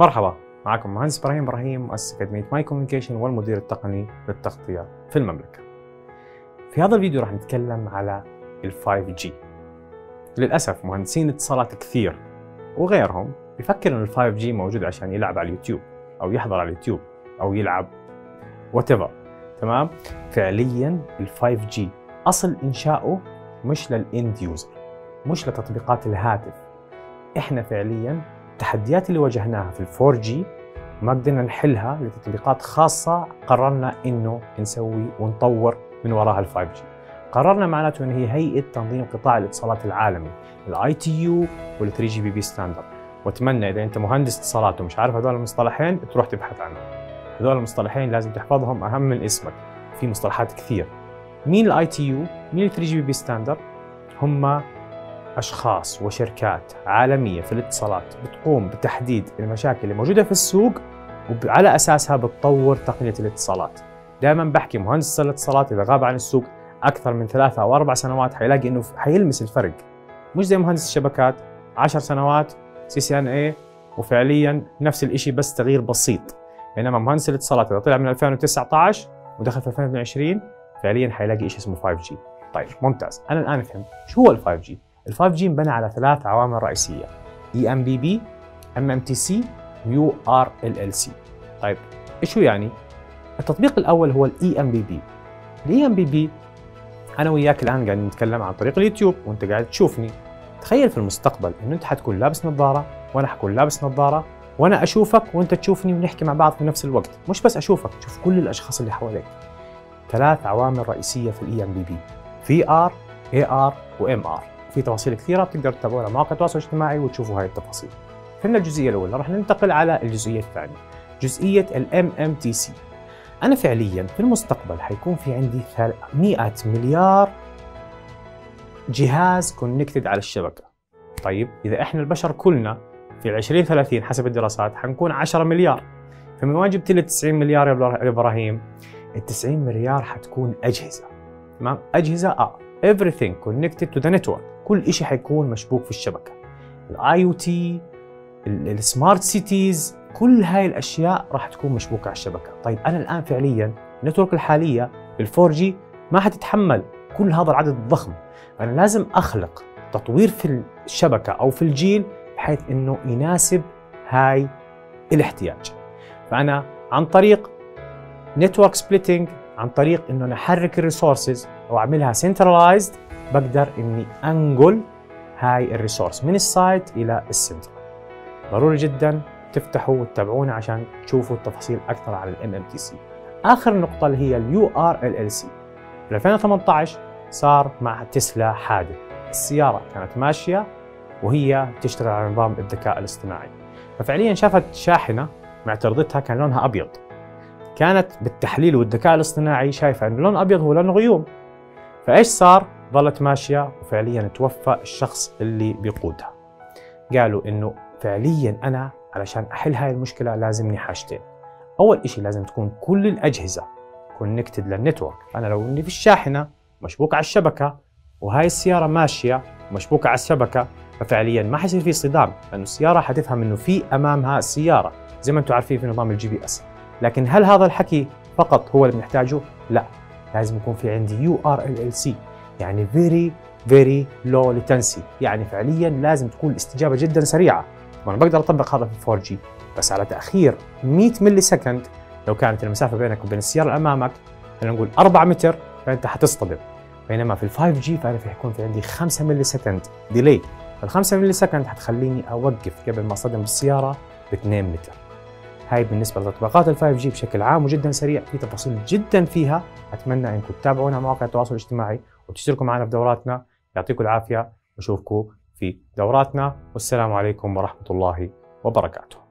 مرحبا، معكم مهندس إبراهيم مؤسس أكاديمية ماي كوميونيكيشن والمدير التقني للتغطية في المملكة. في هذا الفيديو راح نتكلم على ال 5G. للأسف مهندسين اتصالات كثير وغيرهم بيفكر إن ال 5G موجود عشان يلعب على اليوتيوب أو يحضر على اليوتيوب أو يلعب whatever. تمام؟ فعليا ال 5G أصل إنشاؤه مش للإند يوزر، مش لتطبيقات الهاتف. إحنا فعليا التحديات اللي واجهناها في ال 4G ما قدرنا نحلها لتطبيقات خاصة، قررنا إنه نسوي ونطور من وراها ال 5G. قررنا معناته إن هي هيئة تنظيم قطاع الاتصالات العالمي، ال ITU وال 3GPP ستاندرد. وأتمنى إذا أنت مهندس اتصالات ومش عارف هذول المصطلحين تروح تبحث عنهم. هذول المصطلحين لازم تحفظهم، أهم من اسمك. في مصطلحات كثير. مين ال ITU؟ مين ال 3GPP ستاندرد؟ هم أشخاص وشركات عالمية في الاتصالات بتقوم بتحديد المشاكل اللي موجودة في السوق وعلى أساسها بتطور تقنية الاتصالات. دائما بحكي مهندس الاتصالات إذا غاب عن السوق أكثر من 3 أو 4 سنوات حيلاقي إنه حيلمس الفرق. مش زي مهندس الشبكات 10 سنوات CCNA وفعليا نفس الإشي بس تغيير بسيط. بينما مهندس الاتصالات إذا طلع من 2019 ودخل في 2022 فعليا حيلاقي إشي اسمه 5G. طيب ممتاز، أنا الآن فهمت شو هو ال 5G. ال 5G انبنى على 3 عوامل رئيسية: EMBB، MMTC، URLLC. طيب ايش هو يعني؟ التطبيق الأول هو ال EMBB. ال EMBB أنا وياك الآن قاعدين نتكلم عن طريق اليوتيوب وأنت قاعد تشوفني. تخيل في المستقبل إنه أنت حتكون لابس نظارة وأنا حكون لابس نظارة وأنا أشوفك وأنت تشوفني ونحكي مع بعض في نفس الوقت. مش بس أشوفك، تشوف كل الأشخاص اللي حواليك. 3 عوامل رئيسية في ال EMBB: VR، AR، وMR. في تفاصيل كثيرة بتقدروا تتابعوها على مواقع التواصل الاجتماعي وتشوفوا هاي التفاصيل. فهمنا الجزئية الأولى، راح ننتقل على الجزئية الثانية، جزئية ال MMTC. أنا فعلياً في المستقبل حيكون في عندي 100 مليار جهاز كونكتد على الشبكة. طيب إذا إحنا البشر كلنا في 2030 حسب الدراسات حنكون 10 مليار، فمن وين جبت لي 90 مليار يا إبراهيم؟ ال 90 مليار حتكون أجهزة. تمام؟ أجهزة everything connected to the network. كل إشي حيكون مشبوك في الشبكة. ال IoT، السمارت سيتيز، كل هاي الأشياء راح تكون مشبوكة على الشبكة. طيب أنا الآن فعلياً النتورك الحالية بال 4G ما حتتحمل كل هذا العدد الضخم. أنا لازم أخلق تطوير في الشبكة أو في الجيل بحيث إنه يناسب هاي الاحتياج. فأنا عن طريق نتورك سبليتنج، عن طريق إنه نحرك الريسورسز أو أعملها سنترلايزد، بقدر إني أنقل هاي الريسورس من السايت إلى السنتر. ضروري جدا تفتحوا وتتابعونا عشان تشوفوا التفاصيل أكثر على ال MMTC. آخر نقطة اللي هي ال URLLC. في 2018 صار مع تسلا حادث. السيارة كانت ماشية وهي تشتغل على نظام الذكاء الاصطناعي، ففعليا شافت شاحنة معترضتها كان لونها أبيض. كانت بالتحليل والذكاء الاصطناعي شايفة أن اللون الأبيض هو لون غيوم. فإيش صار؟ ظلت ماشية وفعليا توفى الشخص اللي بيقودها. قالوا إنه فعليا أنا علشان أحل هاي المشكلة لازمني حاجتين. أول إشي لازم تكون كل الأجهزة كونكتد للنتورك. أنا لو إني في الشاحنة مشبوكة على الشبكة وهاي السيارة ماشية مشبوكة على الشبكة، ففعليا ما حيصير في صدام، لأنه السيارة حتفهم إنه في أمامها السيارة زي ما أنتم عارفين في نظام الGPS. لكن هل هذا الحكي فقط هو اللي بنحتاجه؟ لا، لازم يكون في عندي URLLC، يعني very low latency، يعني فعليا لازم تكون الاستجابة جدا سريعة. وانا بقدر اطبق هذا في 4G بس على تأخير 100 ملي سكند. لو كانت المسافة بينك وبين السيارة اللي امامك خلينا نقول 4 متر فانت حتصطدم. بينما في ال 5G فانا حيكون في عندي 5 ملي سكند ديلي. ال 5 ملي سكند حتخليني اوقف قبل ما اصطدم بالسيارة ب 2 متر. هاي بالنسبة لتطبيقات ال 5G بشكل عام وجدا سريع، في تفاصيل جدا فيها. أتمنى أنكم تتابعونا على مواقع التواصل الاجتماعي وتشتركوا معنا في دوراتنا. يعطيكم العافية وأشوفكم في دوراتنا، والسلام عليكم ورحمة الله وبركاته.